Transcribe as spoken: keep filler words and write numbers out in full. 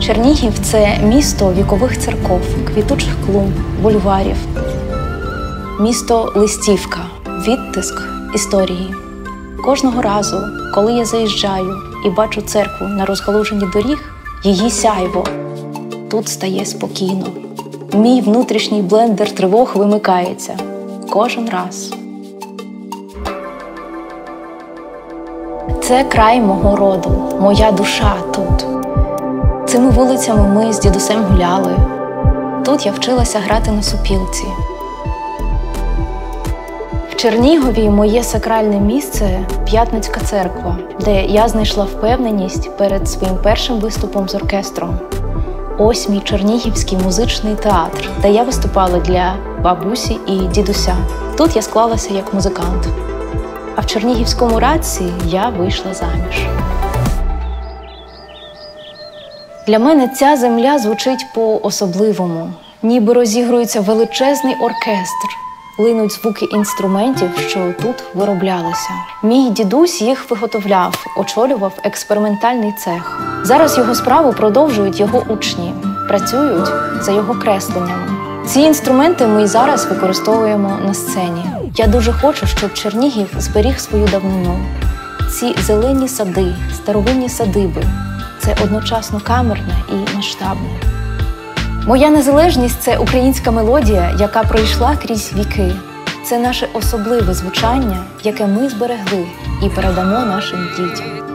Чернігів – це місто вікових церков, квітучих клумб, бульварів. Місто листівка, відтиск історії. Кожного разу, коли я заїжджаю і бачу церкву на розгалуженні доріг, її сяйво, тут стає спокійно. Мій внутрішній блендер тривог вимикається. Кожен раз. Це край мого роду, моя душа тут. Цими вулицями ми з дідусем гуляли. Тут я вчилася грати на сопілці. В Чернігові моє сакральне місце – П'ятницька церква, де я знайшла впевненість перед своїм першим виступом з оркестром. Ось мій Чернігівський музичний театр, де я виступала для бабусі і дідуся. Тут я склалася як музикант. А в Чернігівському Радці я вийшла заміж. Для мене ця земля звучить по-особливому. Ніби розігрується величезний оркестр. Линуть звуки інструментів, що тут вироблялися. Мій дідусь їх виготовляв, очолював експериментальний цех. Зараз його справу продовжують його учні. Працюють за його кресленнями. Ці інструменти ми й зараз використовуємо на сцені. Я дуже хочу, щоб Чернігів зберіг свою давнину. Ці зелені сади, старовинні садиби – це одночасно камерне і масштабне. Моя незалежність – це українська мелодія, яка пройшла крізь віки. Це наше особливе звучання, яке ми зберегли і передамо нашим дітям.